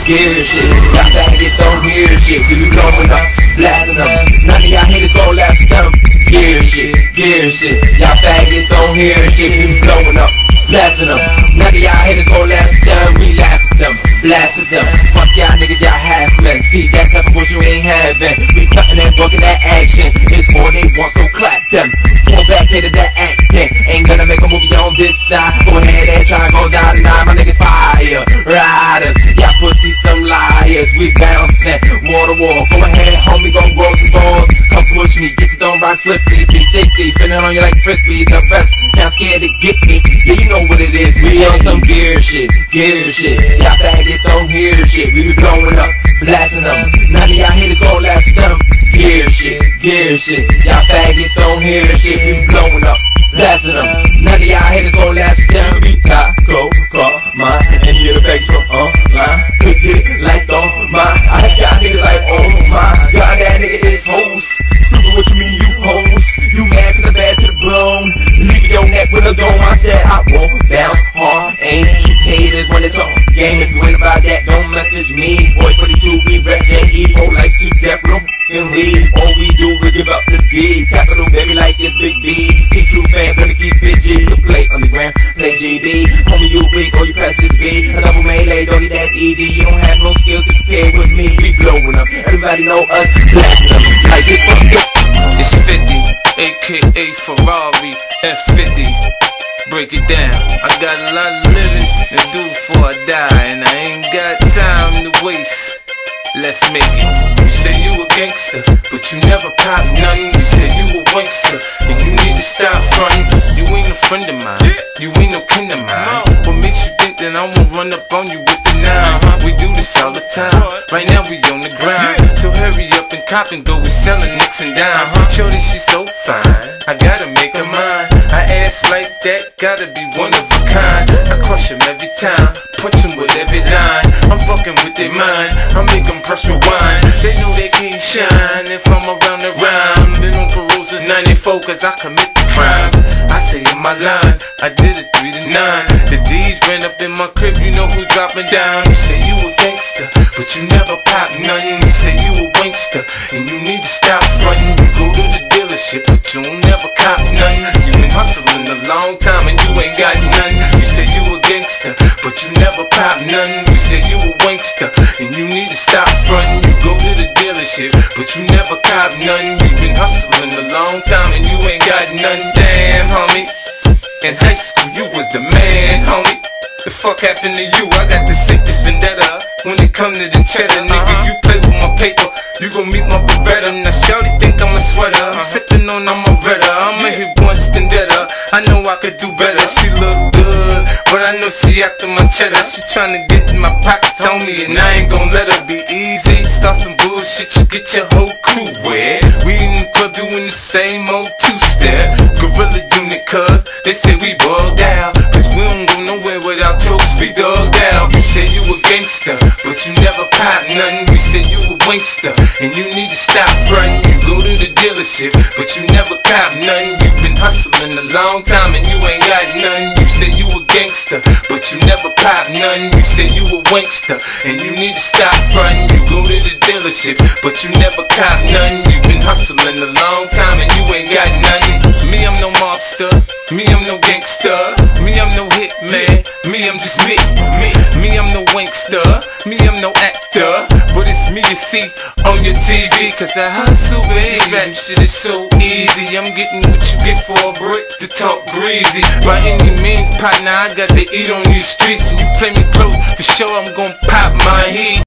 gear shit. Y'all faggots don't hear shit. We be blowing up, blasting them. None of y'all haters gon' last them. Gear shit. Y'all faggots don't hear shit. We be blowing up, blasting them. None of y'all haters gon' last them. We laugh at them, blasting them. Fuck y'all niggas, y'all half men. See that type of bullshit you ain't having. We cutting that book in that action. It's more they want, so clap them. Fall back into that acting. Ain't gonna make a movie on this side. Go ahead and try and go down tonight. My niggas fire riders. Y'all pussy some liars. We bouncing wall to wall. Go ahead, homie, gon' roll some balls. Come push me, get you don't rock swiftly. 360, spinning on you like frisbee. The best, y'all scared to get me. Yeah, you know what it is. We on some gear shit. Y'all faggots don't hear shit. We be blowing up, blasting them. None of y'all haters gon' last them. Gear shit. Y'all faggots don't hear shit. We be blowing up, blasting them. None of y'all haters gon' last them. We taco, call mine, and hear the facts from online. Could get it like mine. I have y'all niggas like, oh my god, that nigga is host. Stupid, what you mean you host? You mad cause I'm bad to the bone. Leave your neck with a dome. I said I won't bounce hard. Ain't shit haters when they talk game. If you ain't about that, don't message me. Boy 42, we rap J.E. like to death row and leave. All we do is give up the D. Capital baby like this big B. See true fan, gonna keep it G. You play underground, play GB. Homie, you weak or you pass this B. A double melee, doggy, that's easy. You don't have no skills to compare with me. We blowing up, everybody know us. Blasting them like this fucking good. It's 50, aka Ferrari F50. Break it down. I got a lot of living to do before I die, and I ain't got time to waste. Let's make it. You say you a gangster, but you never pop nothing. You say you a wankster, and you need to stop frontin'. You ain't a friend of mine, you ain't no kin of mine. What makes you think that I won't run up on you with the 9? We do this all the time. Right now we on the grind, so hurry up and cop and go. We sellin' nicks and dimes. Shorty, she so fine, I gotta make her mine. I ass like that, gotta be one of a kind. I crush him every time, punch him with every line. I'm fucking with their mind, I make them press rewind. They know they can't shine if I'm around the rhyme. Been on parole since 94 cause I commit the crime. I say in my line, I did it 3 to 9. The D's ran up in my crib, you know who dropping down. You say you a gangster, but you never pop nothing. You say you a wankster, and you need to stop frontin'. You go to the dealership, but you don't never cop nothing. You been hustling a long time and you ain't got nothing. You say you a gangster, but you never pop nothing. You say you a wankster, and you need to stop frontin'. You go to the dealership, but you never cop nothing. You been hustling a long time and you ain't got nothing. Damn, homie, in high school you was the man, homie. The fuck happened to you? I got the sickest vendetta. When it come to the cheddar, nigga, you play with my paper, you gon' meet my Beretta. Now shawty think I'm a sweater, I'm sippin' on I'm a Retta. I'ma hit once then better, I know I could do better. She look good, but I know she after my cheddar. She tryna get in my pockets on me, and I ain't gon' let her be easy. Start some bullshit, you get your whole crew wet. We in the club doing the same old two-step. Gorilla unit, cuz they say we bugged out, cause we don't go nowhere without toast, we dug down. You say you a gangster, but you never pop nothing. We say you a wankster, and you need to stop frontin'. You go to the dealership, but you never cop nothing. You been hustling a long time and you ain't got nothing. You say you a gangster, but you never pop nothing. You say you a wankster, and you need to stop frontin'. You go to the dealership, but you never cop nothing. You been hustling a long time and you ain't got nothing. Me, I'm no mobster. Me, I'm no gangster. Me, I'm no hitman. Me, I'm just me. Me, I'm no wankster. Me, I'm no actor. But it's me you see on your TV, cause I hustle, baby. Rap shit is so easy. I'm getting what you get for a brick to talk greasy. By any means, partner, I got to eat on these streets. And you play me close, for sure I'm gon' pop my heat.